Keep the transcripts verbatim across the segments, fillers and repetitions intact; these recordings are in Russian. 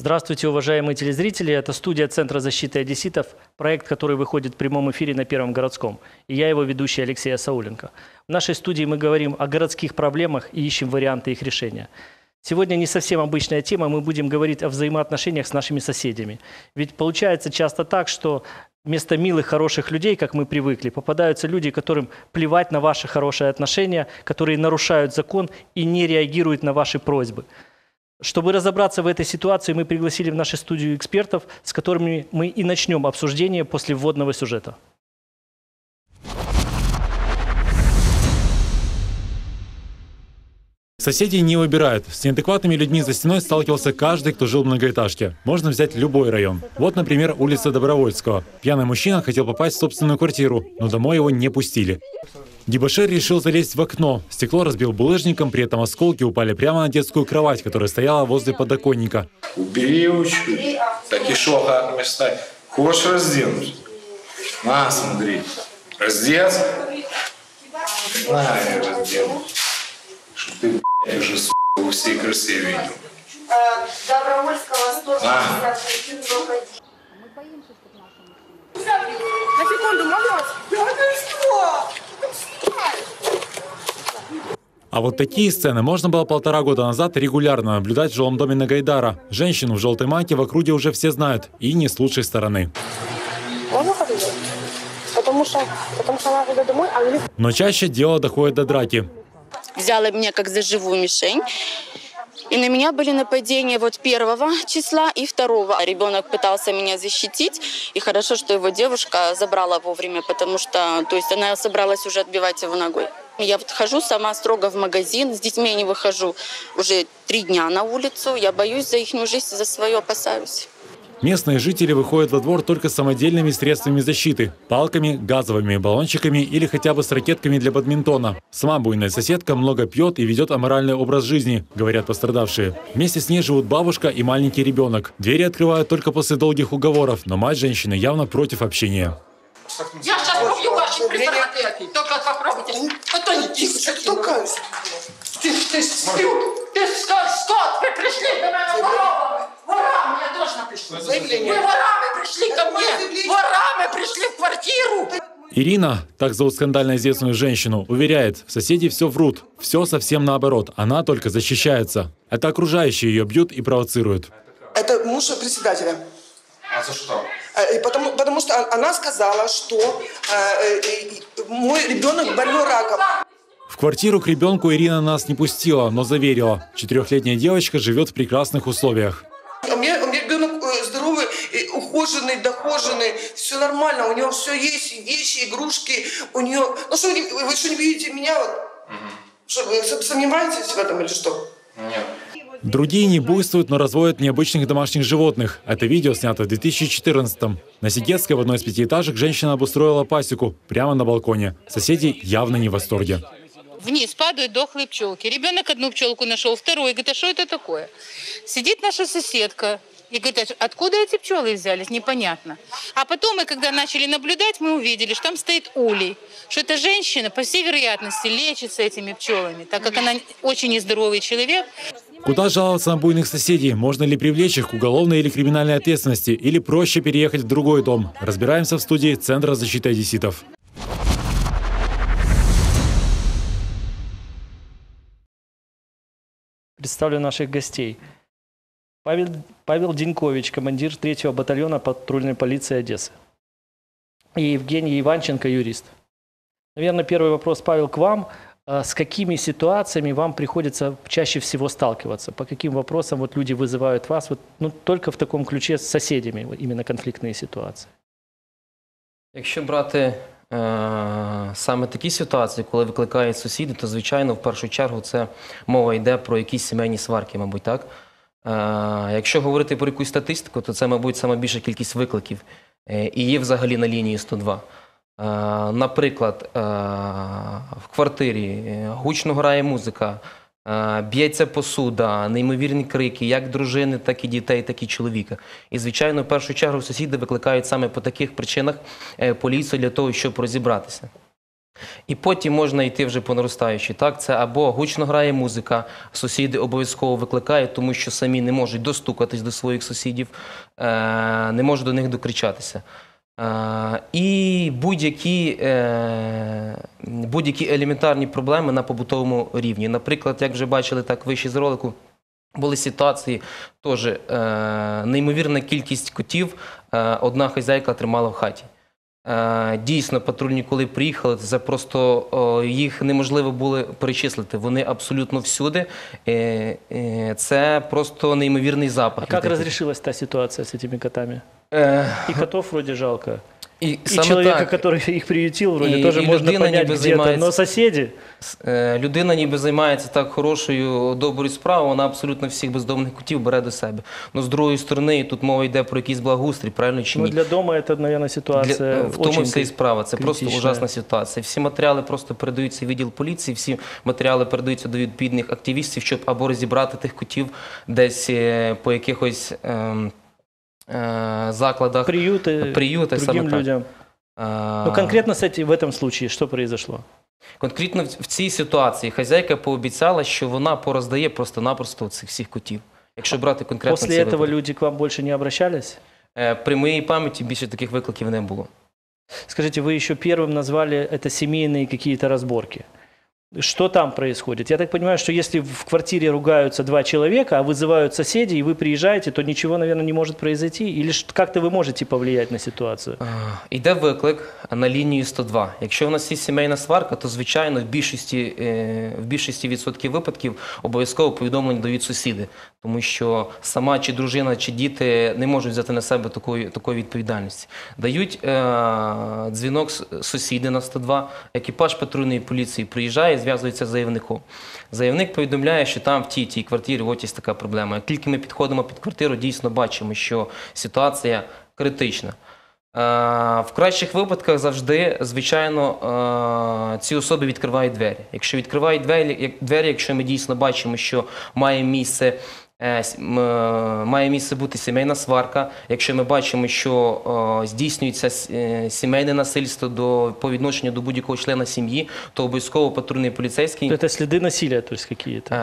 Здравствуйте, уважаемые телезрители. Это студия Центра защиты одесситов, проект, который выходит в прямом эфире на Первом городском. И я его ведущий Алексей Асауленко. В нашей студии мы говорим о городских проблемах и ищем варианты их решения. Сегодня не совсем обычная тема, мы будем говорить о взаимоотношениях с нашими соседями. Ведь получается часто так, что вместо милых, хороших людей, как мы привыкли, попадаются люди, которым плевать на ваши хорошие отношения, которые нарушают закон и не реагируют на ваши просьбы. Чтобы разобраться в этой ситуации, мы пригласили в нашу студию экспертов, с которыми мы и начнем обсуждение после вводного сюжета. Соседей не выбирают. С неадекватными людьми за стеной сталкивался каждый, кто жил в многоэтажке. Можно взять любой район. Вот, например, улица Добровольского. Пьяный мужчина хотел попасть в собственную квартиру, но домой его не пустили. Дебошир решил залезть в окно. Стекло разбил булыжником, при этом осколки упали прямо на детскую кровать, которая стояла возле подоконника. Убери его чуть. Так и шо, гарно встать. Хочешь разденуть? На, смотри. Раздеться? На, я раздену. Чтоб ты, блядь, уже, сука, во всей красе видел. Добровольского сто шестьдесят один выходи. На секунду, можно вас? Да ты что? А вот такие сцены можно было полтора года назад регулярно наблюдать в жилом доме на Гайдара. Женщину в желтой майке в округе уже все знают, и не с лучшей стороны. Можно ходить? Потому что, потому что она идет домой, а они... Но чаще дело доходит до драки. Взяла меня как за живую мишень. И на меня были нападения вот первого числа и второго. Ребенок пытался меня защитить. И хорошо, что его девушка забрала вовремя, потому что, то есть она собралась уже отбивать его ногой. Я вот хожу сама строго в магазин, с детьми не выхожу уже три дня на улицу. Я боюсь за их жизнь, за свое опасаюсь. Местные жители выходят во двор только с самодельными средствами защиты – палками, газовыми баллончиками или хотя бы с ракетками для бадминтона. Сама буйная соседка много пьет и ведет аморальный образ жизни, говорят пострадавшие. Вместе с ней живут бабушка и маленький ребенок. Двери открывают только после долгих уговоров, но мать женщины явно против общения. Я сейчас побью ваши презервативы. Только попробуйте. А то не тихо. Ты, ты, ты, ты скот, вы пришли ко мне ворами. Ворами я точно пришли. Вы ворами пришли ко мне. Ворами пришли в квартиру. Ирина, так зовут скандально известную женщину, уверяет, соседи все врут. Все совсем наоборот. Она только защищается. Это окружающие ее бьют и провоцируют. Это муж председателя. А за что? Потому, потому что она сказала, что э, э, мой ребенок больной раком. В квартиру к ребенку Ирина нас не пустила, но заверила, четырехлетняя девочка живет в прекрасных условиях. У меня, у меня ребенок здоровый, ухоженный, дохоженный, все нормально, у него все есть, вещи, игрушки, у нее... Ну что, вы, вы что, не видите меня? Вот? Угу. Что, вы сомневаетесь в этом или что? Нет. Другие не буйствуют, но разводят необычных домашних животных. Это видео снято в две тысячи четырнадцатом. На Сигетской в одной из пятиэтажек женщина обустроила пасеку прямо на балконе. Соседи явно не в восторге. Вниз падают дохлые пчелки. Ребенок одну пчелку нашел, второй. Говорит, а что это такое? Сидит наша соседка и говорит, откуда эти пчелы взялись, непонятно. А потом мы, когда начали наблюдать, мы увидели, что там стоит улей. Что эта женщина, по всей вероятности, лечится этими пчелами, так как она очень нездоровый человек. Куда жаловаться на буйных соседей? Можно ли привлечь их к уголовной или криминальной ответственности? Или проще переехать в другой дом? Разбираемся в студии Центра защиты одесситов. Представлю наших гостей. Павел, Павел Денькович, командир третьего батальона патрульной полиции Одессы. И Евгений Иванченко, юрист. Наверное, первый вопрос, Павел, к вам. С какими ситуациями вам приходится чаще всего сталкиваться? По каким вопросам вот люди вызывают вас? Вот, ну, только в таком ключе с соседями, именно конфліктні ситуації. Якщо брати е, саме такі ситуації, коли викликають сусіди, то, звичайно, в першу чергу це мова йде про якісь сімейні сварки, мабуть, так? Е, якщо говорити про якусь статистику, то це, мабуть, саме більша кількість викликів е, і є взагалі на лінії сто два. Наприклад, в квартирі гучно грає музика, б'ється посуда, неймовірні крики, як дружини, так і дітей, так і чоловіка. І, звичайно, в першу чергу сусіди викликають саме по таких причинах поліцію для того, щоб розібратися. І потім можна йти вже по наростаючій. Так? Це або гучно грає музика, сусіди обов'язково викликають, тому що самі не можуть достукатись до своїх сусідів, не можуть до них докричатися. І будь-які будь-які елементарні проблеми на побутовому рівні. Наприклад, як вже бачили так вище з ролику, були ситуації, теж неймовірна кількість котів одна хазяйка тримала в хаті. Дійсно, патрульні, коли приїхали, це просто їх неможливо було перечислити. Вони абсолютно всюди. Це просто неймовірний запах. А як розрішилась та ситуація з цими котами? І котов вроді жалко. І, і чоловіка, який їх приютив, вроді, теж можна зрозуміти где-то, але сусіди? Людина ніби займається так хорошою, доброю справою, вона абсолютно всіх бездомних котів бере до себе. Але з другої сторони, тут мова йде про якийсь благоустрій, правильно чи ні? Ну, для дому це, мабуть, ситуація для, в тому вся і справа, це критична. Просто ужасна ситуація. Всі матеріали просто передаються в відділ поліції, всі матеріали передаються до відповідних активістів, щоб або розібрати тих котів десь по якихось ем, закладах, приюты, приюты другим людям. А... Ну, конкретно в этом случае что произошло? Конкретно в цій ситуації хазяйка пообіцяла, що вона пороздає просто-напросто цих всіх котів. Якщо брати конкретно После этого випадок. Люди к вам больше не обращались? При моїй пам'яті більше таких викликів не було. Скажите, вы еще первым назвали это семейные какие-то разборки. Что там происходит? Я так понимаю, что если в квартире ругаются два человека, а вызывают соседей, и вы приезжаете, то ничего, наверное, не может произойти? Или как-то вы можете повлиять на ситуацию? Йде виклик на лінію сто два. Якщо у нас є сімейна сварка, то, звичайно, в більшості, в більшості відсотків випадків обов'язково повідомлення дають сусіди. Тому що сама чи дружина, чи діти не можуть взяти на себе такої, такої відповідальності. Дають е, дзвінок сусіди на сто два, екіпаж патрульної поліції приїжджає, зв'язується з заявником. Заявник повідомляє, що там в тій тій квартирі от є така проблема. Як тільки ми підходимо під квартиру, дійсно бачимо, що ситуація критична. В кращих випадках завжди, звичайно, ці особи відкривають двері. Якщо відкривають двері, двері, якщо ми дійсно бачимо, що має місце має місце бути сімейна сварка, якщо ми бачимо, що здійснюється сімейне насильство до, по відношенню до будь-якого члена сім'ї, то обов'язково патрульний поліцейський... Це сліди насилля, тобто, які-то?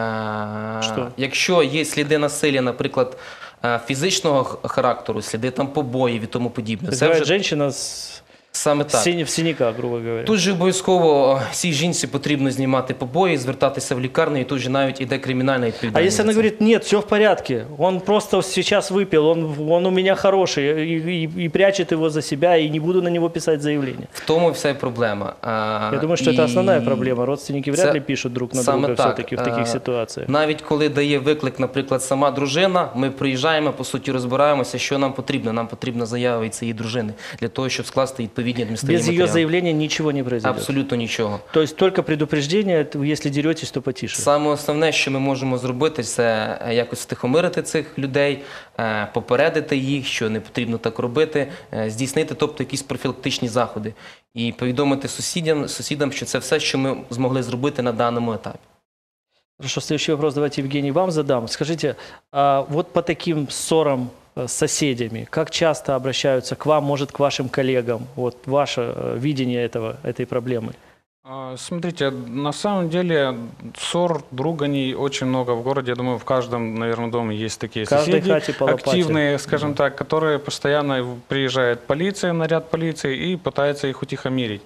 Якщо є сліди насилля, наприклад, фізичного характеру, сліди там побоїв і тому подібне. Це вже жінка з... Саме так. В синяках, грубо говоря. Тут же обов'язково цій жінці потрібно знімати побої, звертатися в лікарню, і тут же навіть іде кримінальна відповідальність. А якщо вона говорить, ні, все в порядке, он просто сейчас випив, он, он у меня хороший, и, и, и прячет его за себя, и не буду на него писать заявление. В тому вся і проблема. Я думаю, що це основна проблема. Родственники вряд ли пишуть друг на друга все-таки в таких ситуаціях. Навіть коли дає виклик, наприклад, сама дружина, ми приїжджаємо, по суті, розбираємося, що нам потрібно. Нам потрібна заява від цієї дружини, для того, щоб скласти відповідні адміністративні матеріали. Без ее заявления ничего не произойдет? Абсолютно нічого. То есть только предупреждение, если деретесь, то потише? Саме основне, що ми можемо зробити, це якось втихомирити цих людей, попередити їх, що не потрібно так робити, здійснити, тобто, якісь профілактичні заходи. І повідомити сусідам, сусідам, що це все, що ми змогли зробити на даному етапі. Хорошо, следующий вопрос давайте, Евгений, вам задам. Скажите, а вот по таким ссорам с соседями, как часто обращаются к вам, может, к вашим коллегам? Вот ваше видение этого, этой проблемы. Смотрите, на самом деле ссор, руганий очень много в городе. Я думаю, в каждом, наверное, доме есть такие соседи, активные, скажем так, которые постоянно приезжает полиция, наряд полиции и пытается их утихомирить.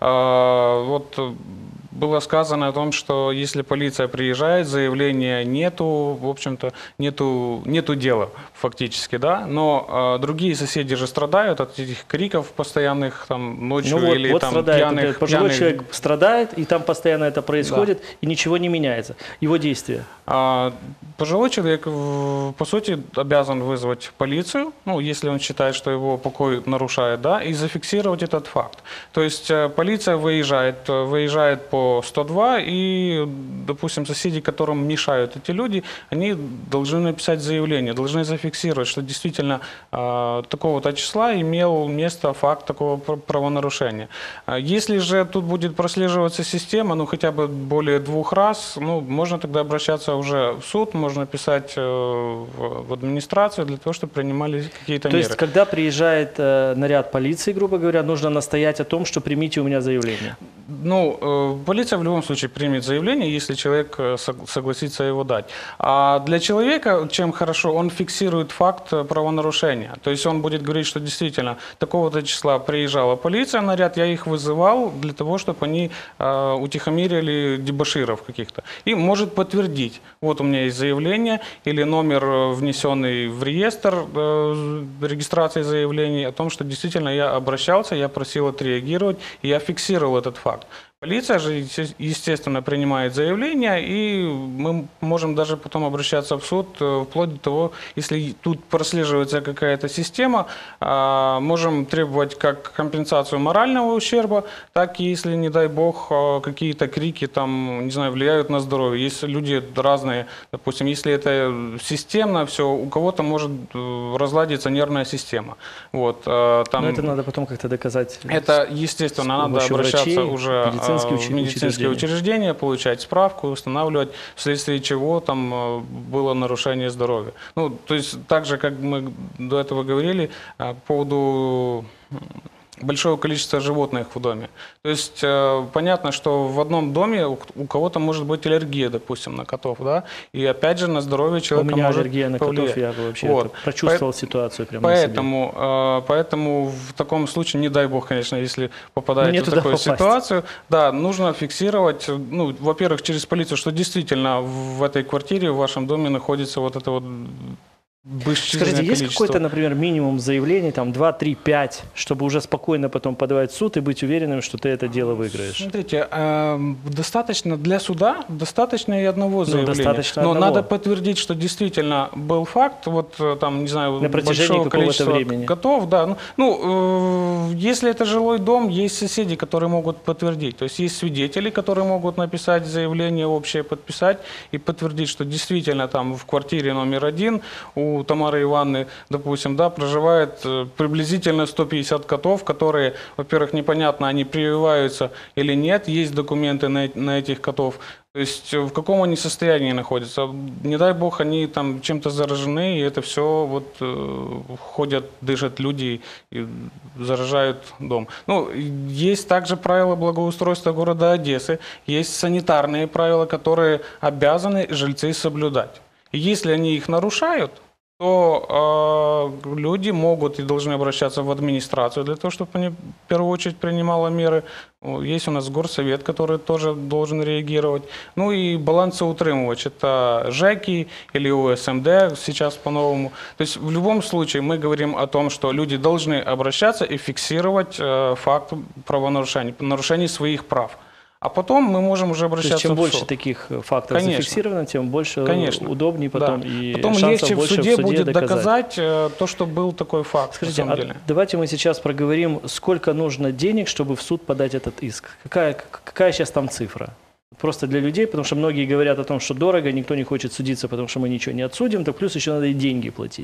Вот было сказано о том, что если полиция приезжает, заявления нету, в общем-то, нету, нету дела фактически, да, но э, другие соседи же страдают от этих криков постоянных там ночью, ну вот, или вот там страдает, пьяных... Пожилой пьяных... человек страдает, и там постоянно это происходит, да. И ничего не меняется. Его действия? А, пожилой человек, по сути, обязан вызвать полицию, ну, если он считает, что его покой нарушает, да, и зафиксировать этот факт. То есть полиция выезжает, выезжает по сто два, и, допустим, соседи, которым мешают эти люди, они должны написать заявление, должны зафиксировать, что действительно э, такого-то числа имел место факт такого правонарушения. Если же тут будет прослеживаться система, ну, хотя бы более двух раз, ну, можно тогда обращаться уже в суд, можно писать э, в, в администрацию для того, чтобы принимали какие-то меры. То есть, когда приезжает э, наряд полиции, грубо говоря, нужно настоять о том, что примите у меня заявление? Ну, э, полиция в любом случае примет заявление, если человек э, сог- согласится его дать. А для человека, чем хорошо, он фиксирует факт э, правонарушения. То есть он будет говорить, что действительно такого-то числа приезжала полиция, наряд, я их вызывал для того, чтобы они э, утихомирили дебоширов каких-то. И может подтвердить, вот у меня есть заявление или номер, э, внесенный в реестр э, регистрации заявлений о том, что действительно я обращался, я просил отреагировать, и я фиксировал этот факт. Полиция же, есте- естественно, принимает заявление, и мы можем даже потом обращаться в суд, э, вплоть до того, если тут прослеживается какая-то система, а, можем требовать как компенсацию морального ущерба, так и, если, не дай бог, э, какие-то крики там, не знаю, влияют на здоровье. Есть люди разные, допустим, если это системно все, у кого-то может э, разладиться нервная система. Вот, э, там, Но это надо потом как-то доказать. это, естественно, надо помощью обращаться врачей, уже медицинские э, в учи- медицинские учреждения. учреждения, получать справку, устанавливать, вследствие чего там э, было нарушение здоровья. Ну, то есть, так же, как мы до этого говорили, э, по поводу большого количества животных в доме. То есть э, понятно, что в одном доме у, у кого-то может быть аллергия, допустим, на котов, да, и опять же на здоровье У человека меня может аллергия на котов, повлиять. я вообще Вот. это прочувствовал По- ситуацию прямо на себе. Поэтому, э, поэтому в таком случае, не дай бог, конечно, если Ну, попадаете не в туда такую попасть. ситуацию, да, нужно фиксировать, ну, во-первых, через полицию, что действительно в этой квартире, в вашем доме находится вот это вот бесчисленное Скажите, есть количество. какой-то, например, минимум заявлений, там два, три, пять, чтобы уже спокойно потом подавать в суд и быть уверенным, что ты это дело выиграешь? Смотрите, э, достаточно для суда, достаточно и одного заявления. достаточно Но одного. надо подтвердить, что действительно был факт, вот э, там, не знаю, На протяжении большого какого-то количества времени. котов, да. Ну, ну, э, если это жилой дом, есть соседи, которые могут подтвердить. То есть есть свидетели, которые могут написать заявление общее, подписать и подтвердить, что действительно там в квартире номер один у у Тамары Ивановны, допустим, да, проживает э, приблизительно сто пятьдесят котов, которые, во-первых, непонятно, они прививаются или нет, есть документы на, э- на этих котов. То есть э, в каком они состоянии находятся. Не дай бог, они там чем-то заражены, и это все вот э, ходят, дышат люди и заражают дом. Ну, есть также правила благоустройства города Одессы, есть санитарные правила, которые обязаны жильцы соблюдать. И если они их нарушают, то э, люди могут и должны обращаться в администрацию для того, чтобы они в первую очередь принимала меры. Есть у нас горсовет, который тоже должен реагировать. Ну и балансоутримувач, это ЖЭКи или ОСМД сейчас по-новому. То есть в любом случае мы говорим о том, что люди должны обращаться и фиксировать э, факт правонарушений, нарушений своих прав. А потом мы можем уже То обращаться есть чем в больше суд. таких фактов Конечно. зафиксировано, тем больше Конечно. удобнее потом Да. и Потом шансов легче в больше суде, в суде будет доказать. доказать э, то, что был такой факт. Скажите, на самом а деле. давайте мы сейчас проговорим, сколько нужно денег, чтобы в суд подать этот иск. Какая, какая сейчас там цифра? Просто для людей, потому что многие говорят о том, что дорого, никто не хочет судиться, потому что мы ничего не отсудим, то плюс еще надо и деньги платить.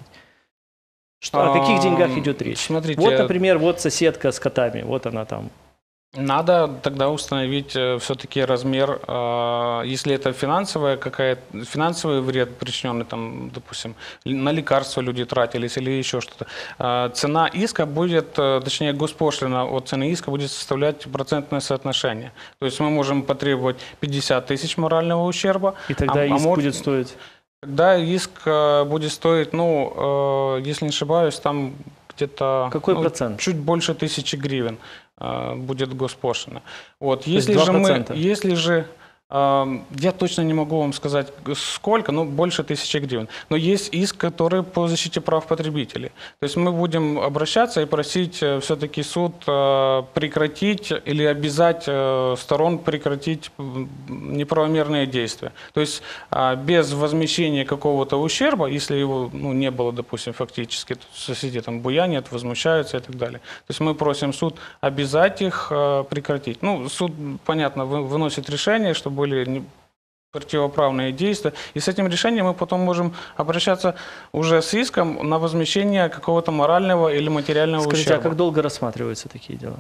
Что, о каких А, деньгах идет речь? смотрите, Вот, например, вот соседка с котами, вот она там. Надо тогда установить э, все-таки размер, э, если это финансовая какая финансовый вред причиненный, там, допустим, на лекарства люди тратились или еще что-то. Э, цена иска будет, э, точнее госпошлина от цены иска будет составлять процентное соотношение. То есть мы можем потребовать пятьдесят тысяч морального ущерба. И тогда а- а иск может- будет стоить... Тогда иск э, будет стоить, ну, э, если не ошибаюсь, там где-то Какой ну, процент? чуть больше тысячи гривен э, будет госпошлина. Вот, есть если же два мы, процента. если же э, я точно не могу вам сказать сколько, но больше тысячи гривен. Но есть иск, который по защите прав потребителей. То есть мы будем обращаться и просить э, все-таки суд э, прекратить или обязать э, сторон прекратить м, неправомерные действия. То есть э, без возмещения какого-то ущерба, если его ну, не было, допустим, фактически, то соседи там буянят, возмущаются и так далее. То есть мы просим суд обязать их э, прекратить. Ну, суд, понятно, вы- выносит решение, чтобы были не- противоправные действия. И с этим решением мы потом можем обращаться уже с иском на возмещение какого-то морального или материального Скажите, ущерба. а как долго рассматриваются такие дела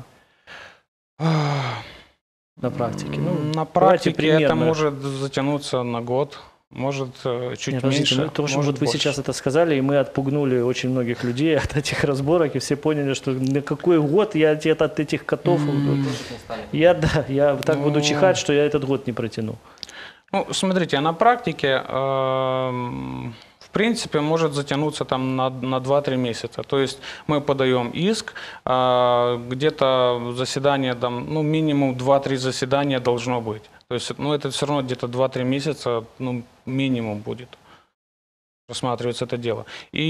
на практике? Ну, на давайте практике это примерно. может затянуться на год. может э, чуть Нет, подождите, меньше, ну, то, что может вот вы больше. сейчас это сказали, и мы отпугнули очень многих людей от этих разборок, и все поняли, что на какой год я от от этих котов... Я, да, я так буду Ну. чихать, что я этот год не протяну. Ну, смотрите, а на практике, эм, в принципе, может затянуться там на, на два-три месяца. То есть мы подаем иск, э, где-то заседание, там, ну, минимум два-три заседания должно быть. То есть, ну, это все равно где-то два-три месяца, ну, минимум будет рассматривается это дело.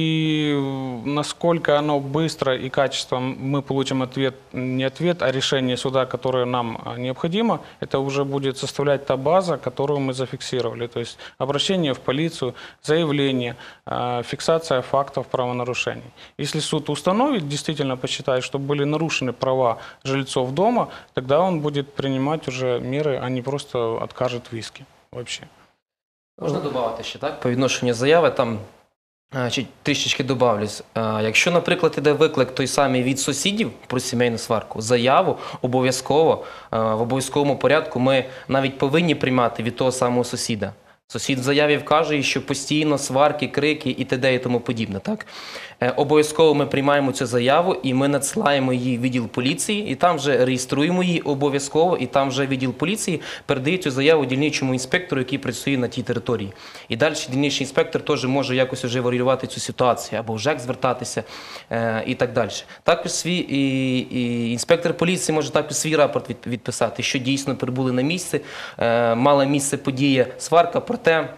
И насколько оно быстро и качественно мы получим ответ, не ответ, а решение суда, которое нам необходимо, это уже будет составлять та база, которую мы зафиксировали. То есть обращение в полицию, заявление, фиксация фактов правонарушений. Если суд установит, действительно посчитает, что были нарушены права жильцов дома, тогда он будет принимать уже меры, а не просто откажет в иске вообще. Можна додати ще, так? По відношенню заяви, там е, чи- трішечки добавлюсь. Е, Якщо, наприклад, іде виклик той самий від сусідів про сімейну сварку, заяву обов'язково, е, в обов'язковому порядку ми навіть повинні приймати від того самого сусіда. Сусід в заяві вкаже, що постійно сварки, крики і т.д. і тому подібне. Так? Е, Обов'язково ми приймаємо цю заяву і ми надсилаємо її в відділ поліції, і там вже реєструємо її обов'язково, і там вже відділ поліції передає цю заяву дільничому інспектору, який працює на тій території. І далі дільничний інспектор теж може якось вже варіювати цю ситуацію, або в ЖЕК звертатися е, і так далі. Також свій і, і інспектор поліції може також свій рапорт від, відписати, що дійсно прибули на місце, е, мала місце подія сварка, проте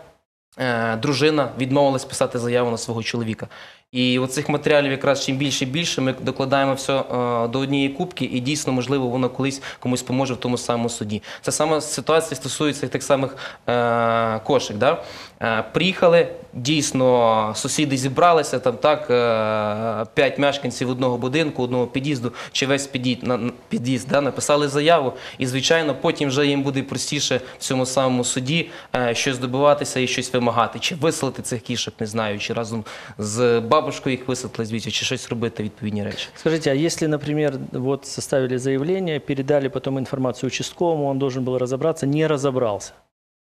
е, дружина відмовилась писати заяву на свого чоловіка. І оцих матеріалів якраз чим більше і більше ми докладаємо все е, до однієї кубки, і дійсно, можливо, воно колись комусь поможе в тому самому суді. Ця сама ситуація стосується і тих самих е, кошик. Да? Е, приїхали, дійсно, сусіди зібралися, там так, е, п'ять мешканців одного будинку, одного під'їзду, чи весь під'їзд, на, під'їзд да, написали заяву, і, звичайно, потім вже їм буде простіше в цьому самому суді е, щось добиватися і щось вимагати, чи виселити цих кішок, не знаю, чи разом з бабушкою їх висадили звідси, чи щось робити, відповідні речі. Скажите, а если, например, вот составили заявление, передали потом информацию участковому, он должен был разобраться, не разобрался?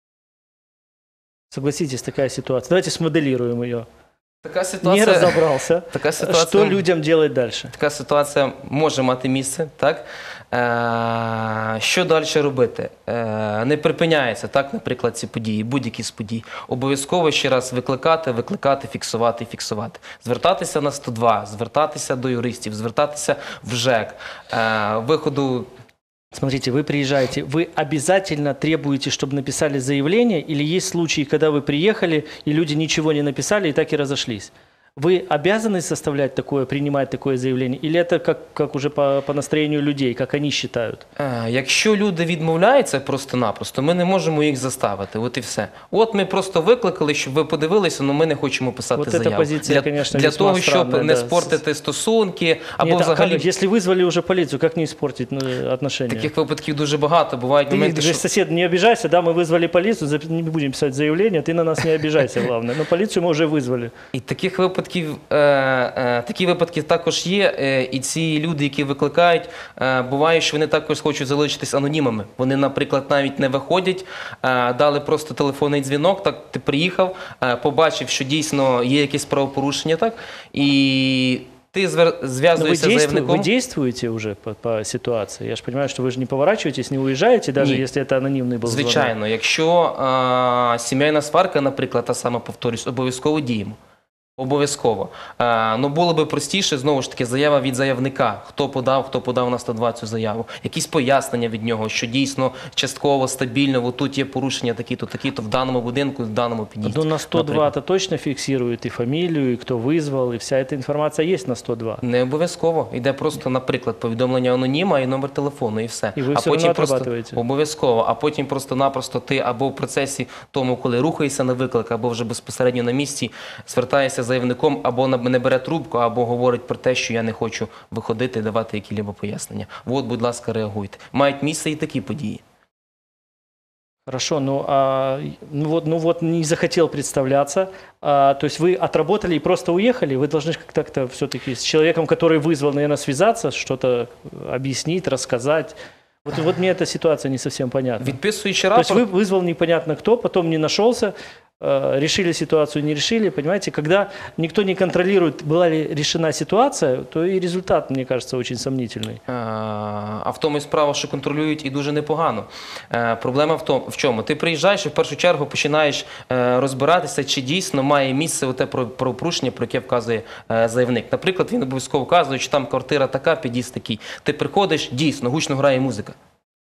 Согласитесь, такая ситуация. Давайте смоделируем ее. Така Не ситуація, разобрался. така ситуація, Что людям делать дальше? така ситуація може мати місце, так? Е, що далі робити? Е, не припиняється, так, наприклад, ці події, будь-які з подій. Обов'язково ще раз викликати, викликати, фіксувати, фіксувати. Звертатися на сто два, звертатися до юристів, звертатися в ЖЕК. Е, виходу... Смотрите, вы приезжаете, вы обязательно требуете, чтобы написали заявление, или есть случаи, когда вы приехали, и люди ничего не написали, и так и разошлись? Вы обязаны составлять такое, принимать такое заявление, или это как, как уже по, по настроению людей, как они считают? Е, Якщо люди відмовляються просто-напросто, ми не можемо їх заставити, от і все. От ми просто викликали, щоб ви подивилися, але ми не хочемо писати Вот эта заяву. позиція, Для, конечно, для весьма того, щоб странная, не да. спортити стосунки, або Нет, а взагалі... как, если вызвали уже полицию, как не испортить ну, отношения? Таких випадків дуже багато. Бувають Ты моменти, говоришь, що... сосед, не обижайся, да, мы вызвали полицию, зап- не будем писать заявление, ты на нас не обижайся, главное. Но полицию мы уже вызвали. І таких випадків, е, е, такі випадки також є, е, і ці люди, які викликають, е, буває, що вони також хочуть залишитись анонімами. Вони, наприклад, навіть не виходять, е, дали просто телефонний дзвінок, так, ти приїхав, е, побачив, що дійсно є якесь правопорушення, так, і ти звер- Но вы, зв'язуєшся з действу- заявником. вы действуете уже по, по ситуации? Я же понимаю, что вы же не поворачиваетесь, не уезжаете, даже Ні. если это анонимный был звонок. Звичайно, якщо е, сімейна сварка, наприклад, та сама, повторюсь, обов'язково діємо. Обов'язково. Е, ну, було би простіше, знову ж таки, заява від заявника. Хто подав, хто подав на сто два цю заяву. Якісь пояснення від нього, що дійсно частково, стабільно, от тут є порушення такі-то, такі-то, в даному будинку, в даному під'їзді. Ну, на сто два-то точно фиксирует и фамилию, и кто вызвал, и вся эта информация есть на сто два. Не обов'язково. Йде просто, наприклад, повідомлення аноніма і номер телефону, і все. І ви а все потім одно просто отрабатуєте? обов'язково, а потім просто-напросто ти або в процесі тому, коли рухаєшся на виклик, або вже безпосередньо на місці, звертаєшся з заявником, або не бере трубку, або говорить про те, що я не хочу виходити і давати які-либо пояснення. От, будь ласка, реагуйте. Мають місце і такі події. Хорошо, ну, а, ну, вот, ну вот не захотел представляться, а, то есть вы отработали и просто уехали, вы должны как-то все-таки с человеком, который вызвал, наверное, связаться, что-то объяснить, рассказать. Вот, вот мне эта ситуация не совсем понятна. Відписуючи То есть рапорт, вы вызвал непонятно кто, потом не нашелся, э, решили ситуацию, не решили, понимаете, когда никто не контролирует, была ли решена ситуация, то и результат, мне кажется, очень сомнительный. А в тому і справа, що контролюють і дуже непогано. Проблема в тому, в чому? Ти приїжджаєш і в першу чергу починаєш розбиратися, чи дійсно має місце те правопорушення, про яке вказує заявник. Наприклад, він обов'язково вказує, що там квартира така, під'їзд такий. Ти приходиш, дійсно, гучно грає музика.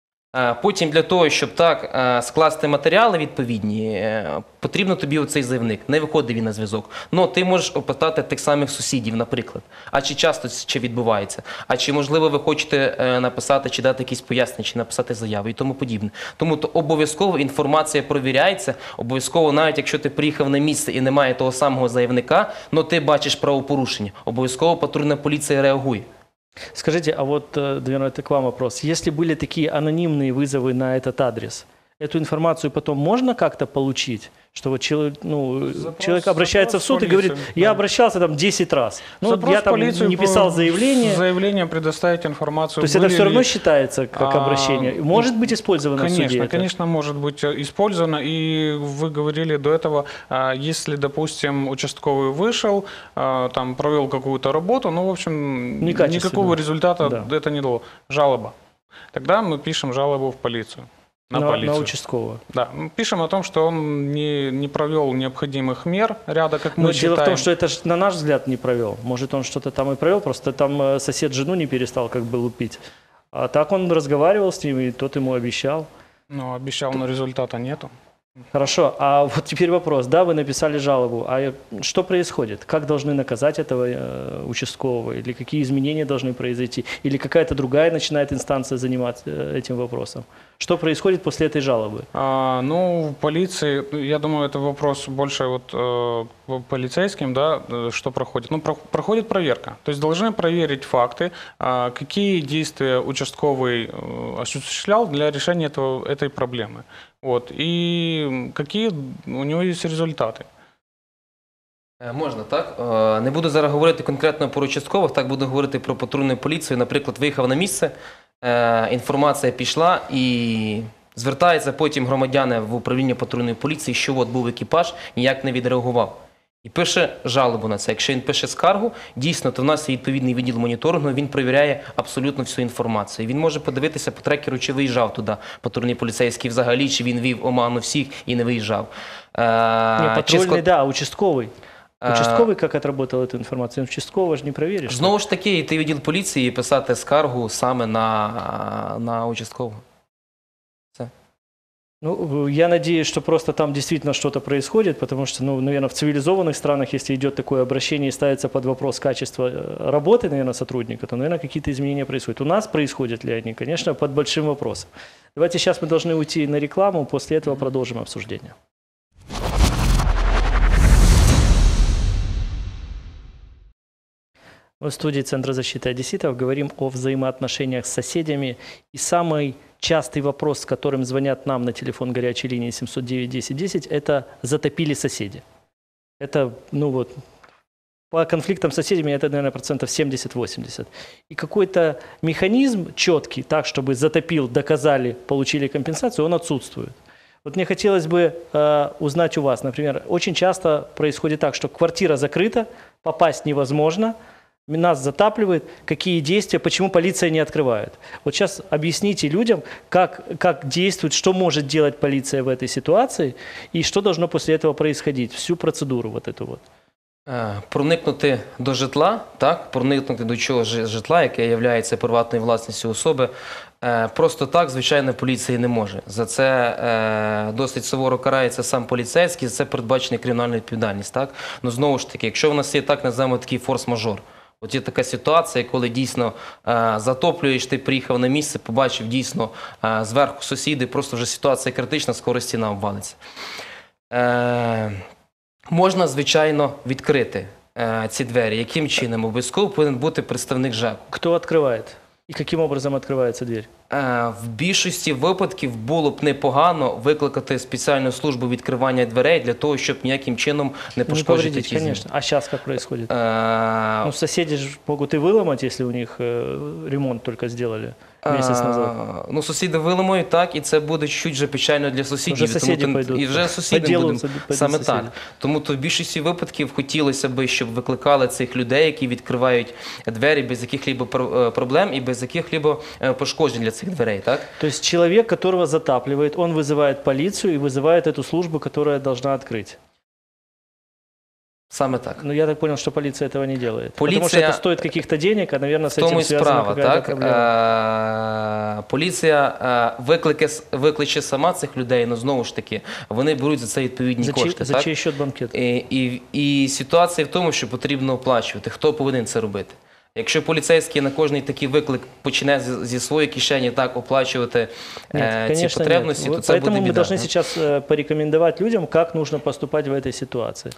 Потім для того, щоб так скласти матеріали відповідні, потрібно тобі оцей заявник. Не виходить він на зв'язок. Ну, ти можеш опитати тих самих сусідів, наприклад. А чи часто це відбувається? А чи, можливо, ви хочете написати, чи дати якісь пояснення, чи написати заяву і тому подібне. Тому то обов'язково інформація провіряється, обов'язково навіть якщо ти приїхав на місце і немає того самого заявника, но ти бачиш правопорушення, обов'язково патрульна поліція реагує. Скажите, а вот, наверное, это к вам вопрос. Если были такие анонимные вызовы на этот адрес, эту информацию потом можно как-то получить? Что вот человек, ну, запрос, человек обращается в суд и говорит, я да. обращался там десять раз. Ну, вот я там не писал заявление. Заявление предоставить информацию. То есть это все равно считается как а, обращение? Может быть использовано конечно, в суде? Конечно, конечно, может быть использовано. И вы говорили до этого, если, допустим, участковый вышел, там провел какую-то работу, ну, в общем, никакого результата да. это не дало. Жалоба. Тогда мы пишем жалобу в полицию. На, на, полицию. на участкового. Да, мы пишем о том, что он не, не провел необходимых мер ряда, как мы Но считаем. Дело в том, что это, на наш взгляд, не провел. Может, он что-то там и провел, просто там сосед жену не перестал как бы лупить. А так он разговаривал с ним, и тот ему обещал. Ну, обещал, но результата нету. Хорошо, а вот теперь вопрос. Да, вы написали жалобу, а что происходит? Как должны наказать этого э, участкового? Или какие изменения должны произойти? Или какая-то другая начинает инстанция заниматься этим вопросом? Что происходит после этой жалобы? А, ну, в полиции, я думаю, это вопрос больше вот э, полицейским, да, что проходит. Ну, про, проходит проверка. То есть должны проверить факты, э, какие действия участковый э, осуществлял для решения этого, этой проблемы. Вот, і які у нього є результати? Можна, так? Не буду зараз говорити конкретно про участкових, так буду говорити про патрульну поліцію. Наприклад, виїхав на місце, інформація пішла і звертаються потім громадяни в управління патрульної поліції, що от був екіпаж, ніяк не відреагував. І пише жалобу на це. Якщо він пише скаргу, дійсно, то в нас є відповідний відділ моніторингу, він перевіряє абсолютно всю інформацію. Він може подивитися по трекеру, чи виїжджав туди патрульний поліцейський взагалі, чи він вів оману всіх і не виїжджав. Не, патрульний, да, а участковий. Участковый как отработал эту информацию? Участкового ж не проверишь. Знову ж таки, йти в відділ поліції і писати скаргу саме на, на участкового. Ну, я надеюсь, что просто там действительно что-то происходит, потому что, ну, наверное, в цивилизованных странах, если идет такое обращение и ставится под вопрос качества работы, наверное, сотрудника, то, наверное, какие-то изменения происходят. У нас происходят ли они? Конечно, под большим вопросом. Давайте сейчас мы должны уйти на рекламу, после этого продолжим обсуждение. В студии Центра защиты одесситов говорим о взаимоотношениях с соседями. И самый частый вопрос, с которым звонят нам на телефон горячей линии семьсот девять десять десять, это затопили соседи. Это, ну вот, по конфликтам с соседями это, наверное, процентов семьдесят-восемьдесят. И какой-то механизм четкий, так, чтобы затопил, доказали, получили компенсацию, он отсутствует. Вот мне хотелось бы э, узнать у вас, например, очень часто происходит так, что квартира закрыта, попасть невозможно, нас затапливает, какие действия, почему полиция не открывает. Вот сейчас объясните людям, как, как действует, что может делать полиция в этой ситуации и что должно после этого происходить, всю процедуру вот эту вот. Проникнути до житла, так, проникнути до чого житла, яке є приватною власністю особи, просто так, звичайно, поліція не може. За це досить суворо карається сам поліцейський, за це передбачена кримінальна відповідальність, так. Ну, знову ж таки, якщо в нас є, так називаємо, такий форс-мажор, от є така ситуація, коли дійсно е, затоплюєш, ти приїхав на місце, побачив дійсно е, зверху сусіди, просто вже ситуація критична, скоро стіна обвалиться. Е, можна, звичайно, відкрити е, ці двері. Яким чином? Обов'язково повинен бути представник ЖЕКу. Хто відкриває? І яким образом відкривається двері? В більшості випадків було б непогано викликати спеціальну службу відкривання дверей для того, щоб ніяким чином не пошкодити ті зміни. А зараз як відбувається? Ну, сусіди ж можуть і виламати, якщо у них ремонт тільки зробили. месяц назад? А, ну, сусіди виламують, так, і це буде чуть вже печально для сусідів. Вже сусіди тому, пойдуть. і вже сусідам Поделаются, будемо пойдут саме сусіди. так. Тому то в більшості випадків хотілося б, щоб викликали цих людей, які відкривають двері без яких-либо проблем і без яких-либо пошкоджень для цих дверей, так? То есть человек, которого затапливает, он вызывает полицию и вызывает эту службу, которая должна открыть. Саме так. Но я так понял, что полиция этого не делает. Полиция... Потому что это стоит каких-то денег, а, наверное, с В тому этим і связана справа, какая-то так? проблема. Е, поліція е, виклике, викличе сама цих людей, але знову ж таки, вони беруть за це відповідні За, кошти. чий, за так? чий счет банкет? І, і, і ситуація в тому, що потрібно оплачувати. Хто повинен це робити? Якщо поліцейський на кожний такий виклик почне зі, зі своєї кишені так оплачувати Нет, е, конечно, ці потребності, нет. то це Поэтому буде мы біда. должны сейчас э, порекомендовать людям, как нужно поступать в этой ситуации.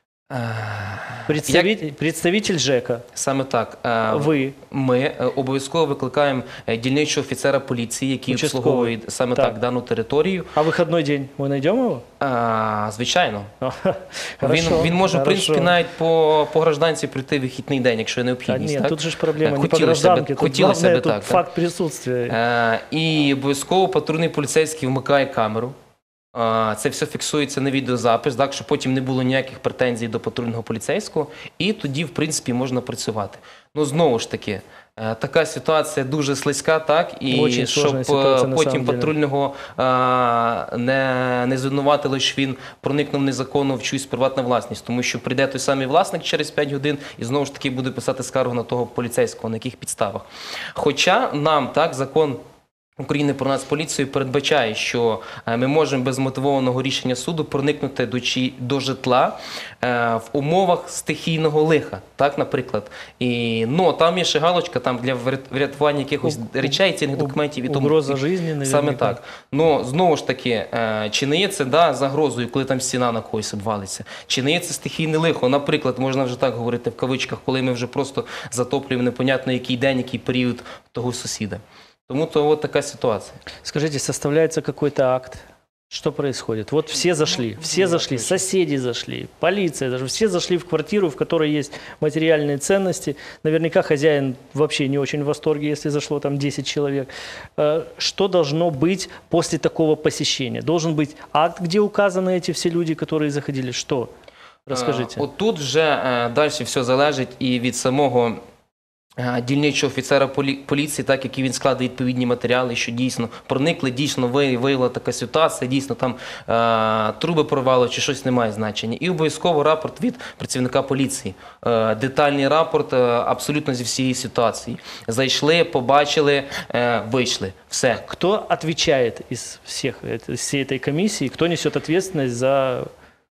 Представитель, Як... представитель ЖЕКа. Саме так. Е, Ви. Ми е, обов'язково викликаємо е, дільничого офіцера поліції, який Участковий. обслуговує саме так. Так. дану територію. А выходной день мы найдем его? А, звичайно. Хорошо, Він, він може, в принципі, хорошо. навіть по, по гражданці прийти в вихідний день, якщо є Да необхідність. нет, так? тут же ж проблема Е, не по хотілося гражданке, б- тут хотілося главное б тут так, так. факт присутствия. Е, і обов'язково патрульний поліцейський вмикає камеру. Е, Це все фіксується на відеозапис, так, щоб потім не було ніяких претензій до патрульного поліцейського. І тоді, в принципі, можна працювати. Ну, знову ж таки, е, така ситуація дуже слизька, так, і Очень щоб сложная е, ситуация, на потім самом деле. патрульного е, не, не звинуватили, що він проникнув незаконно в чиюсь приватну власність, тому що прийде той самий власник через п'ять годин і знову ж таки буде писати скаргу на того поліцейського, на яких підставах. Хоча нам, так, закон України про Нацполіцію передбачає, що е, ми можемо без мотивованого рішення суду проникнути до, чи, до житла е, в умовах стихійного лиха, так, наприклад. І, ну, там є ще галочка там, для врят- врятування якихось У- речей, цінних у- документів і тому. угроза жизни, наверняка. Саме так. Ну, знову ж таки, е, чи не є це, да, загрозою, коли там стіна на когось обвалиться? Чи не є це стихійне лихо? Наприклад, можна вже так говорити в кавичках, коли ми вже просто затоплюємо непонятно який день, який період того сусіда. Тому то вот такая ситуация. Скажите, составляется какой-то акт? Что происходит? Вот все зашли, все зашли, соседи зашли, полиция, даже все зашли в квартиру, в которой есть материальные ценности. Наверняка хозяин вообще не очень в восторге, если зашло там десять человек. Э, Что должно быть после такого посещения? Должен быть акт, где указаны эти все люди, которые заходили? Что? Расскажите. От тут вже е, далі все залежить і від самого е, дільничого офіцера полі- поліції, так, який він складає відповідні матеріали, що дійсно проникли, дійсно ви- виявила така ситуація, дійсно там е, труби порвало чи щось не має значення. І обов'язково рапорт від працівника поліції. Е, детальний рапорт е, абсолютно зі всієї ситуації. Зайшли, побачили, е, вийшли. Все. Кто отвечает из всех, из всей этой комиссии, кто несет ответственность за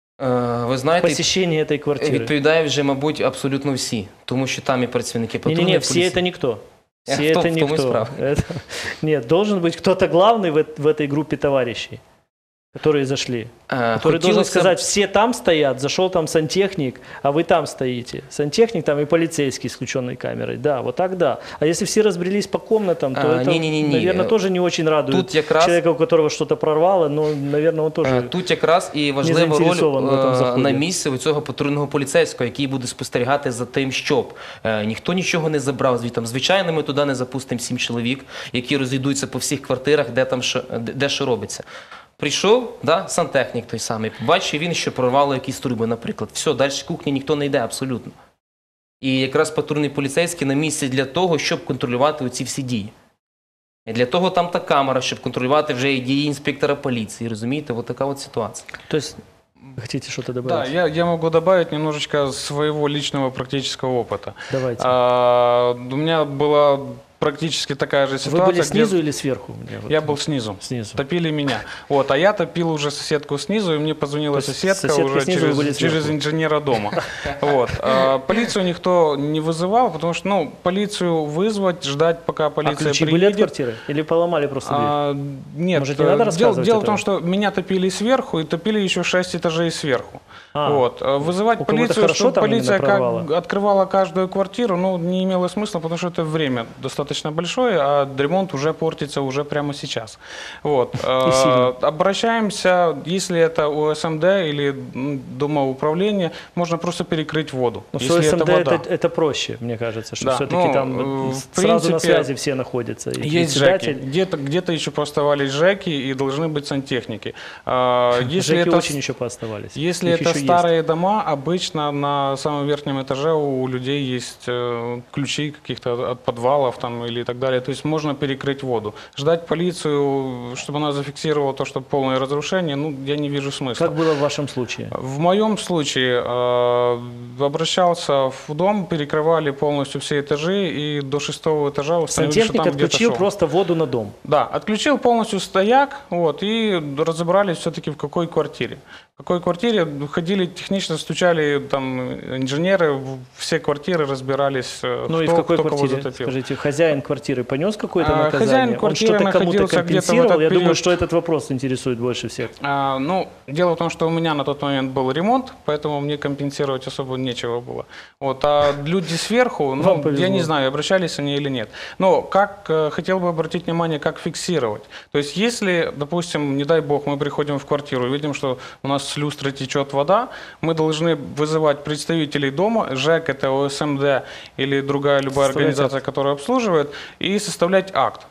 Е, ви знаєте, посещение этой квартиры? відповідає вже, мабуть, абсолютно всі, тому що там і працівники патрульної Не-не-не, поліції. все это никто. Все Кто- это в том и никто. справа. Это- Нет, должен быть кто-то главный в, эт- в этой группе товарищей, которые зашли. Е, Который должен хотілося б- сказать, все там стоят, зашел там сантехник, а вы там стоите. Сантехник там и полицейский с включенной камерой. Да, вот так да. А если все разбрелись по комнатам, то А, это, не-не-не-не. наверное, тоже не очень радует Тут якраз- человека, у которого что-то прорвало, но, наверное, он тоже... Е, Тут якраз і важлива роль заінтересований в цьому е, заході. на місці цього патрульного поліцейського, який буде спостерігати за тим, щоб е, ніхто нічого не забрав звідти. Звичайно, ми туди не запустимо сім чоловік, які розійдуться по всіх квартирах, де там що, де, де що робиться. Прийшов, да, сантехнік той самий, побачив він, що прорвало якісь труби, наприклад. Все, далі з кухні ніхто не йде абсолютно. І якраз патрульний поліцейський на місці для того, щоб контролювати оці всі дії. І для того там та камера, щоб контролювати вже і дії інспектора поліції, розумієте? Ось така от ситуація. То есть, вы хотите что-то Да, добавить? я, я могу добавить немножечко своего личного практического опыта. Давайте. А, у меня была практически такая же Вы ситуация. были снизу где- или сверху? Мне вот- Я был снизу. Снизу. Топили меня. Вот, а я топил уже соседку снизу, и мне позвонила То есть соседка соседки уже снизу, вы были через, сверху. через инженера дома. Вот. А, полицию никто не вызывал, потому что, ну, полицию вызвать, ждать, пока А полиция ключи были приедет. от квартиры? Или поломали просто дверь? А, нет, Может, не надо э, дело, рассказывать дело в этого? том, что меня топили сверху и топили еще шесть этажей сверху. А, Вот. э, Вызывать у кого-то полицию, хорошо чтобы там полиция именно как прорвало? открывала каждую квартиру, ну, не имело смысла, потому что это время достаточно достаточно большой, а ремонт уже портится уже прямо сейчас. Вот. И сильно. Обращаемся, если это о эс эм дэ или домоуправление, можно просто перекрыть воду. Но с если о эс эм дэ это, это, это проще, мне кажется, что Да, все-таки ну, там в сразу на принципе, связи все находятся. И есть ЖЭКи. председатель. Где-то где еще поставались ЖЭКи и должны быть сантехники. А, Если ЖЭКи это, очень еще пооставались. если Их это еще старые есть. дома, обычно на самом верхнем этаже у людей есть э, ключи каких-то от подвалов там, или так далее. То есть можно перекрыть воду. Ждать полицию, чтобы она зафиксировала то, что полное разрушение, ну, я не вижу смысла. Как было в вашем случае? В моем случае э, обращался в дом, перекрывали полностью все этажи, и до шестого этажа установили, что Сантехник там где-то отключил шел. просто воду на дом. Да, отключил полностью стояк, вот, и разобрались все-таки в какой квартире. В какой квартире ходили технично, стучали там инженеры, в все квартиры разбирались, Ну кто, и в какой кто кого квартире? затопил. Скажите, хозяин квартиры понес какое-то А, наказание? хозяин Он квартиры что-то кому-то находился где-то в компенсировал? этот Я думаю, период. что этот вопрос интересует больше всех. А, ну, дело в том, что у меня на тот момент был ремонт, поэтому мне компенсировать особо нечего было. Вот, а люди сверху, ну, Вам повезло. я не знаю, обращались они или нет. Но как э, хотел бы обратить внимание, как фиксировать. То есть, если, допустим, не дай бог, мы приходим в квартиру и видим, что у нас с люстры течет вода, мы должны вызывать представителей дома, ЖЭК, это о эс эм дэ или другая любая Составлять организация, акт. которая обслуживает, и составлять акт.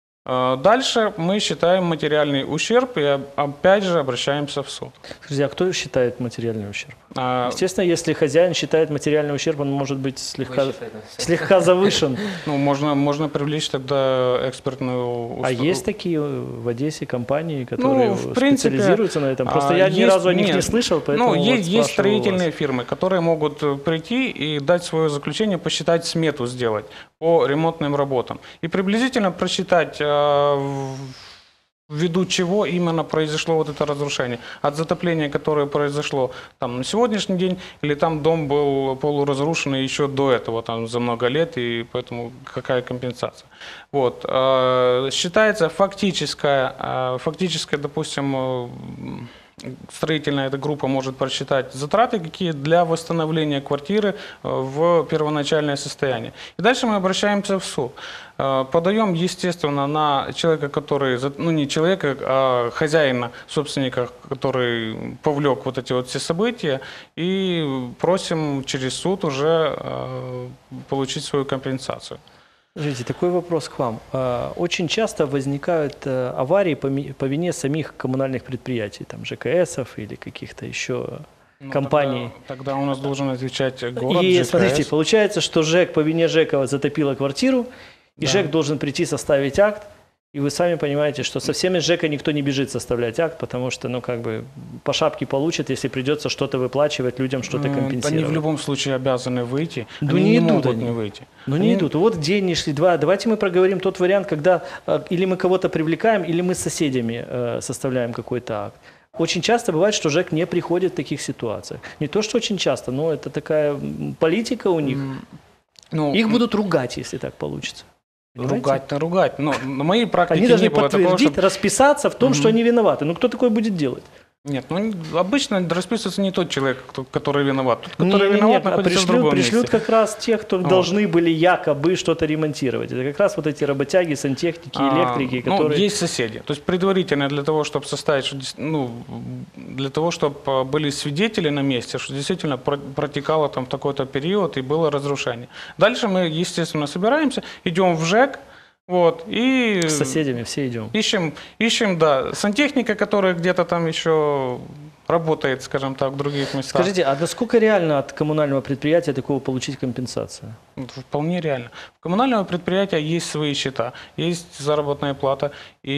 Дальше мы считаем материальный ущерб и опять же обращаемся в суд. Скажите, а кто считает материальный ущерб? А, Естественно, если хозяин считает материальный ущерб, он может быть слегка, Вы считаете? слегка завышен. ну, можно, можно привлечь тогда экспертную... А уст- есть такие в Одессе компании, которые Ну, в принципе, специализируются на этом? Просто а, я ни есть- разу о них не нет. слышал, поэтому Ну, вот есть, есть спрашиваю строительные вас. фирмы, которые могут э, прийти и дать свое заключение, посчитать смету, сделать по ремонтным работам. И приблизительно просчитать, э, в- ввиду чего именно произошло вот это разрушение. От затопления, которое произошло там на сегодняшний день, или там дом был полуразрушенный еще до этого, там за много лет, и поэтому какая компенсация. Вот. э, Считается фактическая, э, фактическая, допустим, э, строительная эта группа может просчитать затраты, какие для восстановления квартиры э, в первоначальное состояние. И дальше мы обращаемся в суд. Э, Подаем, естественно, на человека, который, за- ну не человека, а хозяина, собственника, который повлек вот эти вот все события, и просим через суд уже э, получить свою компенсацию. Скажите, такой вопрос к вам. А, Очень часто возникают э, аварии по ми- по вине самих коммунальных предприятий, там ЖКСов или каких-то еще Ну, компаний. Тогда, тогда у нас должен отвечать город, И ЖКС. смотрите, получается, что ЖЭК по вине ЖЭКа затопила квартиру, и Да. ЖЭК должен прийти составить акт, и вы сами понимаете, что со всеми ЖЭКа никто не бежит составлять акт, потому что, ну, как бы, по шапке получат, если придется что-то выплачивать людям, что-то М, компенсировать. Они в любом случае обязаны выйти. Да они не не идут могут они. не выйти. Но Они- не идут. Вот день не шли, два. Давайте мы проговорим тот вариант, когда э, или мы кого-то привлекаем, или мы с соседями э, составляем какой-то акт. Очень часто бывает, что ЖЭК не приходит в таких ситуациях. Не то, что очень часто, но это такая м, политика у них. Ну, Их будут ругать, если так получится. Понимаете? ругать-то ругать. Но на моей практике Они должны не было такого, подтвердить, что... расписаться в том, что они виноваты. Ну, кто такое будет делать? Нет, ну обычно расписывается не тот человек, кто- который виноват. Тот, который Не, не, виноват, нет, а находится в пришлют, другом пришлют месте. как раз тех, кто Вот. должны были якобы что-то ремонтировать. Это как раз вот эти работяги, сантехники, А, электрики, ну, которые... есть соседи. То есть предварительно для того, чтобы составить, что дес- ну, для того, чтобы были свидетели на месте, что действительно про- протекало там в такой-то период и было разрушение. Дальше мы, естественно, собираемся, идем в ЖЭК, вот, и С соседями все идем. ищем, ищем, да, сантехника, которая где-то там еще работает, скажем так, в других местах. Скажите, а насколько реально от коммунального предприятия такого получить компенсацию? Вот вполне реально. У коммунального предприятия есть свои счета, есть заработная плата,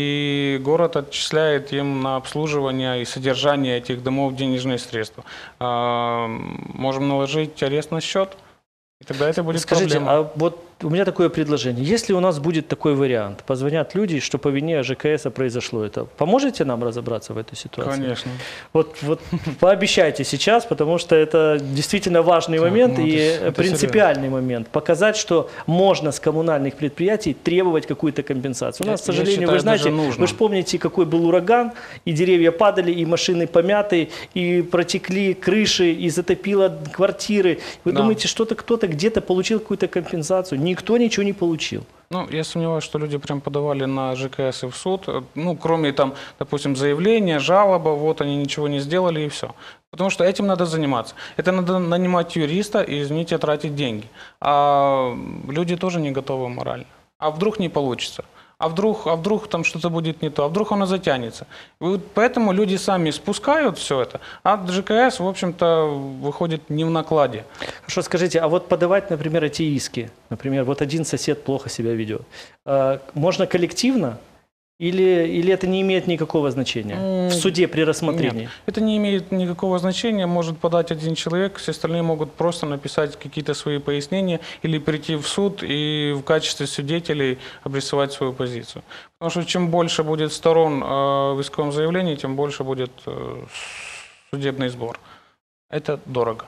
и город отчисляет им на обслуживание и содержание этих домов денежные средства. А, Можем наложить арест на счет, и тогда это будет Скажите, проблема. а вот у меня такое предложение. Если у нас будет такой вариант, позвонят люди, что по вине ЖКС произошло это, поможете нам разобраться в этой ситуации? Конечно. Вот, вот пообещайте сейчас, потому что это действительно важный Так, момент ну, и это- это принципиальный момент. Показать, что можно с коммунальных предприятий требовать какую-то компенсацию. У Я- нас, к я сожалению, считаю, вы знаете, даже нужно. вы же помните, какой был ураган, и деревья падали, и машины помяты, и протекли крыши, и затопило квартиры. Вы Да. думаете, что-то кто-то где-то получил какую-то компенсацию? никто ничего не получил. Ну, я сомневаюсь, что люди прям подавали на ЖКС и в суд. Ну, кроме там, допустим, заявления, жалоба, вот они ничего не сделали и все. Потому что этим надо заниматься. Это надо нанимать юриста и, извините, тратить деньги. А люди тоже не готовы морально. А вдруг не получится? А вдруг, а вдруг там что-то будет не то? А вдруг оно затянется? И вот поэтому люди сами спускают все это, а ЖКС, в общем-то, выходит не в накладе. Хорошо, скажите, а вот подавать, например, эти иски, например, вот один сосед плохо себя ведет, можно коллективно? Или, или это не имеет никакого значения в суде при рассмотрении? Нет, это не имеет никакого значения. Может подать один человек, все остальные могут просто написать какие-то свои пояснения или прийти в суд и в качестве свидетелей обрисовать свою позицию. Потому что чем больше будет сторон э, в исковом заявлении, тем больше будет э, судебный сбор. Это дорого.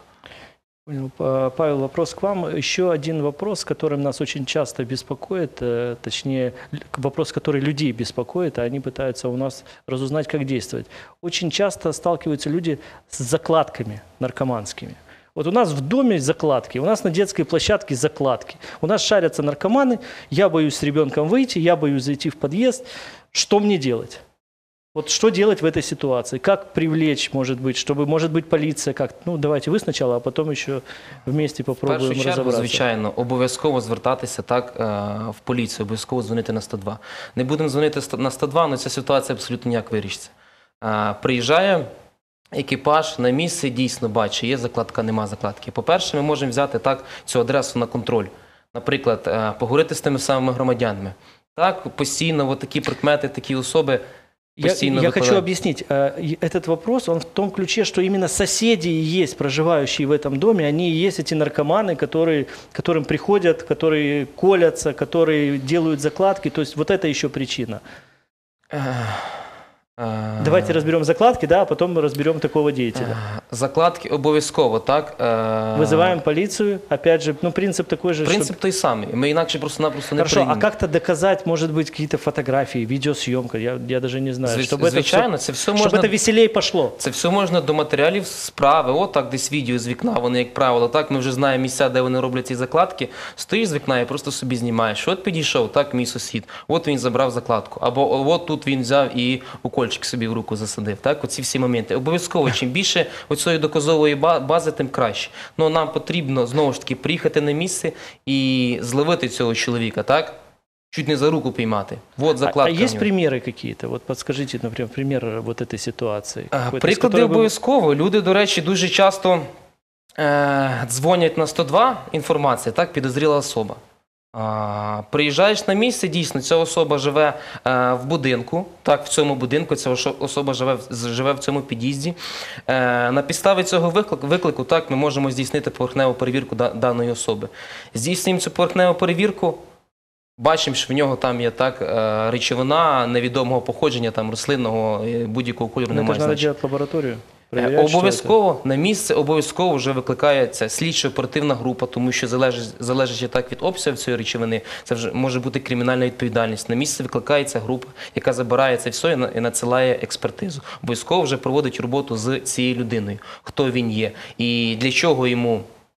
Павел, вопрос к вам. Еще один вопрос, которым нас очень часто беспокоит, точнее, вопрос, который людей беспокоит, а они пытаются у нас разузнать, как действовать. Очень часто сталкиваются люди с закладками наркоманскими. Вот у нас в доме закладки, у нас на детской площадке закладки. У нас шарятся наркоманы, я боюсь с ребенком выйти, я боюсь зайти в подъезд. Что мне делать? Вот что делать в этой ситуации? Как привлечь, может быть, чтобы, может быть, полиция как... Ну, давайте ви спочатку, а потім ще вместе попробуємо розібратися. В першу чергу, звичайно, обов'язково звертатися так в поліцію, обов'язково дзвонити на сто два. Не будемо дзвонити на сто два, але ця ситуація абсолютно ніяк вирішиться. Приїжджає екіпаж на місце, дійсно бачить, є закладка, нема закладки. По-перше, ми можемо взяти так цю адресу на контроль. Наприклад, поговорити з тими самими громадянами. Так, постійно от такі прикмети, такі особи. Я, я хочу объяснить. Этот вопрос, он в том ключе, что именно соседи есть, проживающие в этом доме, они и есть эти наркоманы, которые, которым приходят, которые колятся, которые делают закладки. То есть вот это еще причина. Давайте разберем закладки, да, а потом мы разберем такого деятеля. Закладки обов'язково, так. Вызываем полицию, опять же, ну принцип такой же. Принцип той самий, ми інакше просто-напросто не приймемо. Хорошо, а как-то доказать, может быть, какие-то фотографии, видеосъемка, я, я даже не знаю. Зв... Чтобы Звичайно, это все, це все можна, можна... Щоб це веселей пішло. Це все можна до матеріалів справи, от так десь відео з вікна, вони, як правило, так, ми вже знаємо місця, де вони роблять ці закладки, стоїш з вікна і просто собі знімаєш. От підійшов, так, мій сусід, от він забрав закладку, або от тут він взяв і укольчик собі в руку засадив. Так, оці всі моменти. Обов'язково, чим більше оцієї доказової бази, тим краще. Но нам потрібно, знову ж таки, приїхати на місце і зловити цього чоловіка, так? Чуть не за руку піймати. Вот закладка. А, а есть примеры какие-то? Вот подскажите, например, пример вот этой ситуации. Приклади обов'язково. Люди, до речі, дуже часто е, дзвонять на сто два, інформація, так, підозріла особа. А, приїжджаєш на місце, дійсно, ця особа живе е, в будинку, так, в цьому будинку, ця особа живе, живе в цьому під'їзді. Е, на підставі цього виклику, виклику, так, ми можемо здійснити поверхневу перевірку да, даної особи. Здійснюємо цю поверхневу перевірку, бачимо, що в нього там є так, е, речовина невідомого походження, там, рослинного, будь-якого кольору, немає значення. Це треба лабораторію? Обов'язково на місце, обов'язково вже викликається слідчо-оперативна група, тому що залежить, залежить так від обсягу цієї речовини, це вже може бути кримінальна відповідальність. На місце викликається група, яка забирає це все і надсилає експертизу. Обов'язково вже проводить роботу з цією людиною, хто він є і для чого йому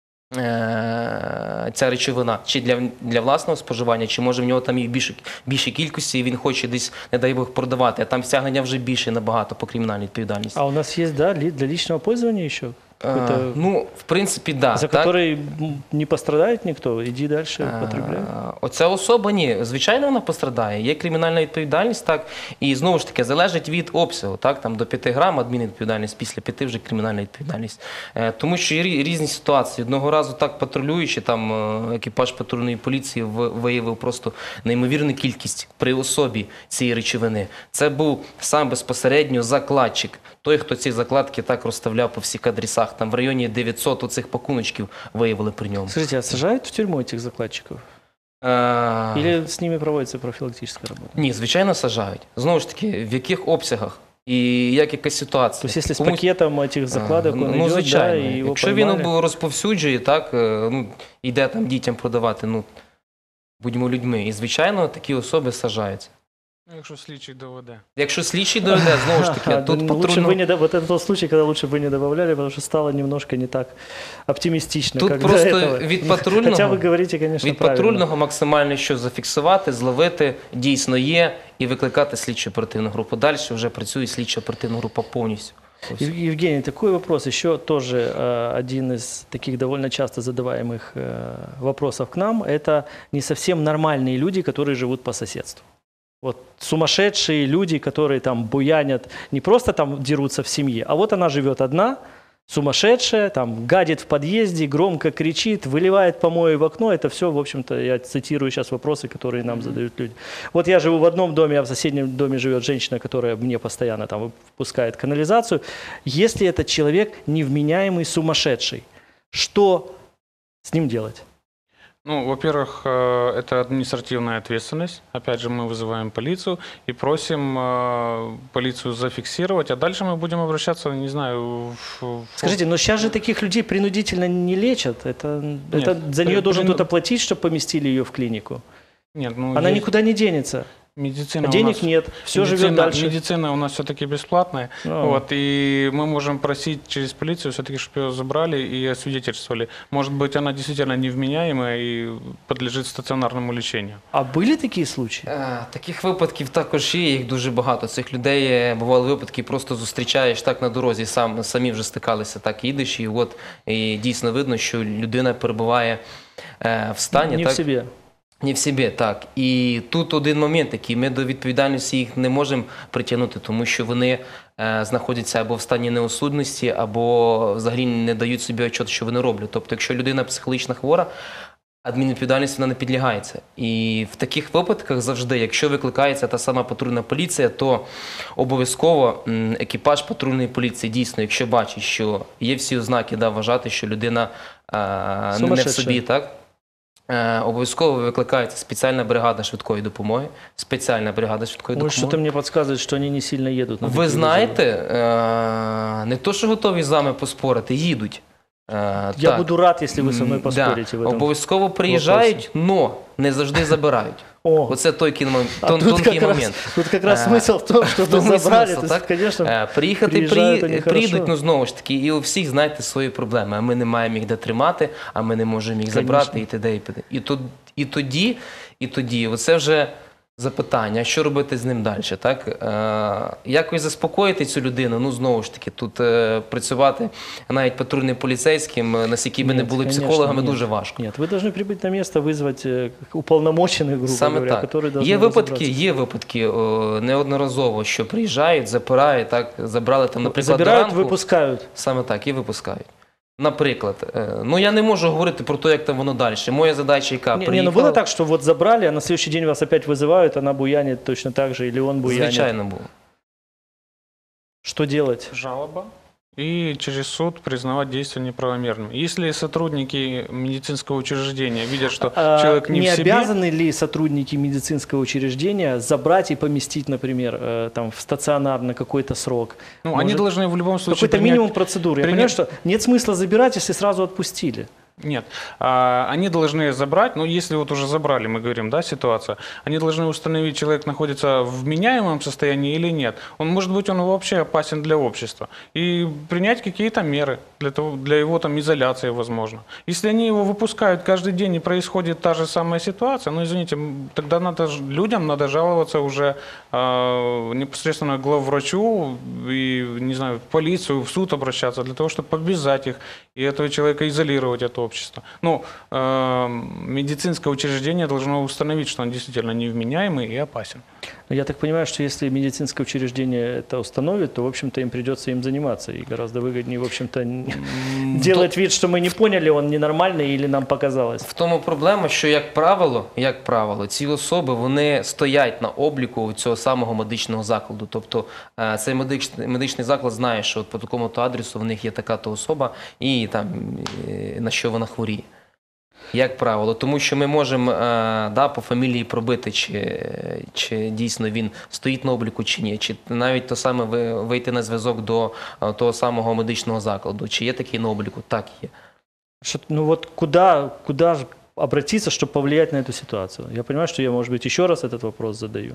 ця речовина, чи для, для власного споживання, чи може в нього там їх більше, більше кількості і він хоче десь, не дай Бог, продавати, а там стягнення вже більше набагато по кримінальній відповідальності. А у нас є, да, для личного пользования ще? А, ну, в принципі, да. За так. который не пострадає ніхто? Іди далі, потребляй. Оця особа, ні, звичайно, вона пострадає. Є кримінальна відповідальність, так, і знову ж таки, залежить від обсягу, так, там до п'яти грам адмінвідповідальність, після п'яти вже кримінальна відповідальність. Тому що є різні ситуації. Одного разу так патрулюючи, там екіпаж патрульної поліції виявив просто неймовірну кількість при особі цієї речовини. Це був сам безпосередньо закладчик, той, хто ці закладки так розставляв по всіх адресах. Там в районі дев'ятсот оцих пакуночків виявили при ньому. Скажите, а сажають в тюрму цих закладчиків? А... Или з ними проводиться профілактична робота? Ні, звичайно, сажають. Знову ж таки, в яких обсягах і як якась ситуація. Тобто, якщо з Комусь... пакетом цих закладок він ну, йде, звичайно. да, і його якщо поймали... він розповсюджує, так, ну, йде там дітям продавати, ну, будьмо людьми. І, звичайно, такі особи сажаються. Якщо слідчий доведе. Якщо слідчий доведе, знову ж таки, тут Лучше патрульного... вы не, до- вот это тот случай, когда лучше бы вы не добавляли, потому что стало немножко не так оптимистично, Тут как до просто этого. від патрульного, Хотя вы говорите, конечно, від правильно. патрульного максимально що зафіксувати, зловити, дійсно є, і викликати слідчу оперативну групу. Далі вже працює слідча оперативна група повністю. Ось. Ев- Евгений, такой вопрос. Еще тоже э, один из таких довольно часто задаваемых э, вопросов к нам. Это не совсем нормальные люди, которые живут по соседству. Вот сумасшедшие люди, которые там буянят, не просто там дерутся в семье, а вот она живет одна, сумасшедшая, там гадит в подъезде, громко кричит, выливает помои в окно. Это все, в общем-то, я цитирую сейчас вопросы, которые нам задают люди. Вот я живу в одном доме, а в соседнем доме живет женщина, которая мне постоянно там впускает канализацию. Если этот человек невменяемый сумасшедший, что с ним делать? Ну, во-первых, э, это административная ответственность. Опять же, мы вызываем полицию и просим э, полицию зафиксировать, а дальше мы будем обращаться, не знаю, в... в- Скажите, но сейчас же таких людей принудительно не лечат. Это, Нет, это за нее при- должен прину- кто-то платить, чтобы поместили ее в клинику. Нет, ну, Она есть- никуда не денется. Медицина у Денег нас- нет, все медицина, живет дальше. Медицина у нас все-таки бесплатная, Ну. вот, и мы можем просить через полицию все-таки, чтобы ее забрали и освидетельствовали. Может быть, она действительно невменяемая и подлежит стационарному лечению. А были такие случаи? Е, Таких випадків також є, їх дуже багато. Цих людей е, бували випадки, просто зустрічаєш так на дорозі, сам, самі вже стикалися, так їдеш, і от і дійсно видно, що людина перебуває е, в стані. Не так, в себе. Не в собі, так. І тут один момент, який ми до відповідальності їх не можемо притягнути, тому що вони е, знаходяться або в стані неосудності, або взагалі не дають собі отчет, що вони роблять. Тобто, якщо людина психологічно хвора, адмінвідповідальність вона не підлягається. І в таких випадках завжди, якщо викликається та сама патрульна поліція, то обов'язково м, екіпаж патрульної поліції дійсно, якщо бачить, що є всі ознаки, да, вважати, що людина е, не в Сумасшедша. собі, так? Е, Обов'язково викликається спеціальна бригада швидкої допомоги. Спеціальна бригада швидкої Ой, что-то допомоги. мне подсказывает, что они не сильно едут. на Ви такие знаєте, е, не то, що готові з вами поспорити, їдуть. Е, вызовы. Я так. буду рад, если вы со мной М, поспорите да. в этом. Обов'язково приїжджають, але не завжди забирають. О, Оце той кіно- а тон- тут тонкий как раз- момент. Тут как раз Е, смысл в том, чтобы тому і забрали. смисл, То есть, так? конечно, Е, Приїхати приїжджають при... вони приїдуть, хорошо. ну знову ж таки, і у всіх, знаєте, свої проблеми. А ми не маємо їх де тримати, а ми не можемо їх забрати Конечно. і т.д. і т.д. І, то- і тоді, і тоді, оце вже запитання, що робити з ним далі, так? Е, якось заспокоїти цю людину, ну знову ж таки, тут е, працювати навіть патрульним поліцейським, е, наскільки ми не Нет, були конечно, психологами, нет. дуже важко. Нет, вы должны прибыть на место, вызвать э, уполномоченных, грубо Саме говоря, так. которые должны Є випадки, разобраться. є випадки о, неодноразово, що приїжджають, запирають, так, забрали там, наприклад, Забирают, до ранку. выпускают. Саме так, і випускають. Наприклад, е, ну я не можу говорити про те, як там воно далі. Моя задача яка? Не, не, ну было так, что вот забрали, а на следующий день вас опять вызывают, она буянит точно так же, или он буянит. Звичайно було. Что делать? Жалоба и через суд признавать действия неправомерными. Если сотрудники медицинского учреждения видят, что А, человек не, не в себе... обязаны ли сотрудники медицинского учреждения забрать и поместить, например, э, там, в стационар на какой-то срок? Ну, они Может, должны в любом случае какой-то принять- минимум процедуры. Я принять- понимаю, что нет смысла забирать, если сразу отпустили. Нет, А, они должны забрать, ну если вот уже забрали, мы говорим, да, ситуация, они должны установить, человек находится в вменяемом состоянии или нет. Он, может быть, он вообще опасен для общества. И принять какие-то меры для, того, для его там изоляции, возможно. Если они его выпускают каждый день и происходит та же самая ситуация, ну извините, м, тогда надо, ж- людям надо жаловаться уже э, непосредственно к главврачу и, не знаю, в полицию, в суд обращаться для того, чтобы обязать их и этого человека изолировать от общества. Ну, э, медицинское учреждение должно установить, что он действительно невменяемый и опасен. Но я так понимаю, что если медицинское учреждение это установит, то, в общем-то, им придется им заниматься. И гораздо выгоднее, в общем-то, н- делать вид, что мы не поняли, он ненормальный или нам показалось. В тому проблема, що, як правило, як правило, ці особи, вони стоять на обліку цього самого медичного закладу. Тобто е, цей медичний, медичний заклад знає, що от по такому-то адресу в них є така-то особа і там, е, на що вона хворіє. Як правило, тому що ми можемо е, да, по фамілії пробити, чи, чи дійсно він стоїть на обліку, чи ні, чи навіть то саме ви- вийти на зв'язок до е, того самого медичного закладу, чи є такий на обліку, так є. Что- ну вот куда, куда же обратиться, чтобы повлиять на эту ситуацию? Я понимаю, что я, может быть, еще раз этот вопрос задаю.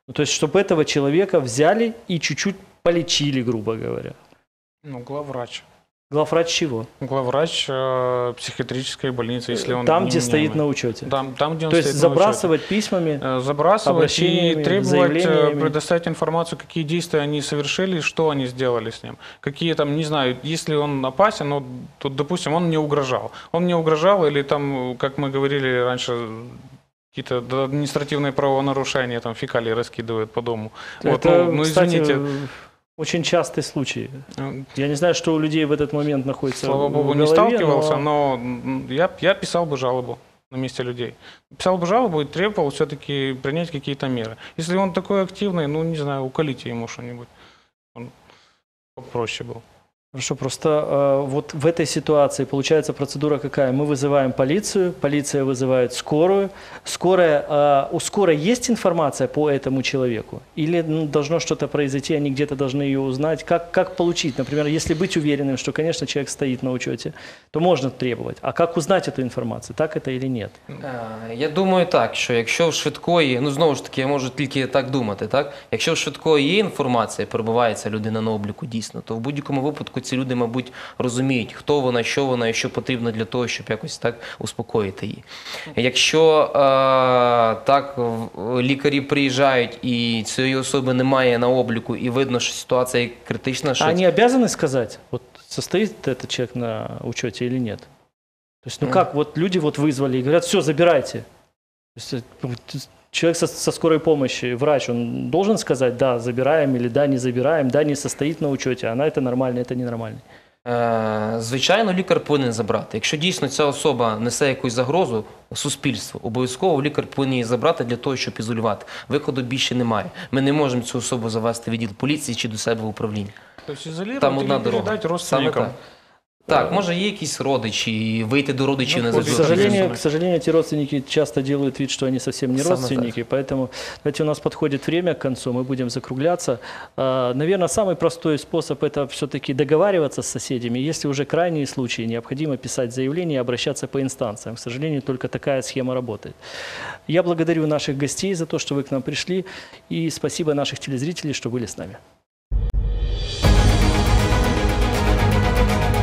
Ну, то есть, чтобы этого человека взяли и чуть-чуть полечили, грубо говоря. Ну, главврач. Главврач чего? Главврач э, психиатрической больницы, если он... Там, где не стоит меняемый. на учете? Там, там где он То есть стоит на забрасывать учете. письмами, Э, Забрасывать и обращениями, требовать, заявлениями. предоставить информацию, какие действия они совершили, что они сделали с ним. Какие там, не знаю, если он опасен, ну, тут, допустим, он не угрожал. Он не угрожал или там, как мы говорили раньше, какие-то административные правонарушения, там фекалии раскидывают по дому. Это, вот, ну, ну, кстати, извините. очень частый случай. Я не знаю, что у людей в этот момент находится Слава в богу, голове, не сталкивался, но... но я, я писал бы жалобу на месте людей. Писал бы жалобу и требовал все-таки принять какие-то меры. Если он такой активный, ну, не знаю, уколите ему что-нибудь. Он попроще был. Хорошо, просто э, вот в этой ситуации получается процедура какая? Мы вызываем полицию, полиция вызывает скорую. Скорая, э, у скорой есть информация по этому человеку? Или ну, должно что-то произойти, они где-то должны ее узнать? Как, как получить? Например, если быть уверенным, что, конечно, человек стоит на учете, то можно требовать. А как узнать эту інформацію? Так це или ні? Я думаю так, що якщо в швидкої, ну знову ж таки, я можу тільки так думати, так? Якщо в швидкої є інформація, перебувається людина на обліку дійсно, то в будь-якому випадку ці люди, мабуть, розуміють, хто вона, що вона і що потрібно для того, щоб якось так успокоїти її. Якщо е, так лікарі приїжджають і цієї особи немає на обліку і видно, що ситуація критична, що... А они обязаны сказать, вот состоит этот человек на учете или нет? То есть, ну как, вот люди вот вызвали и говорят, все, забирайте. То есть, человек со, со скорой помощи, врач, он должен сказать, да, забираем или да, не забираем, да, не состоит на учете, она это нормально, это ненормально. Звичайно, лікар повинен забрати. Якщо дійсно ця особа несе якусь загрозу суспільству, обов'язково лікар повинен її забрати для того, щоб ізолювати. Виходу більше немає. Ми не можемо цю особу завести в відділ поліції чи до себе в управління. Тобто ізолювати Там одна і дорога. передати родственникам. Так, може є якісь родичі, вийти до родичів Ну, не К сожалению, к сожалению, эти родственники часто делают вид, что они совсем не Самое родственники, поэтому, знаете, у нас подходит время к концу, мы будем закругляться. А, наверное, самый простой способ – это все-таки договариваться с соседями. Если уже крайние случаи, необходимо писать заявление и обращаться по инстанциям. К сожалению, только такая схема работает. Я благодарю наших гостей за то, что вы к нам пришли, и спасибо наших телезрителей, что были с нами.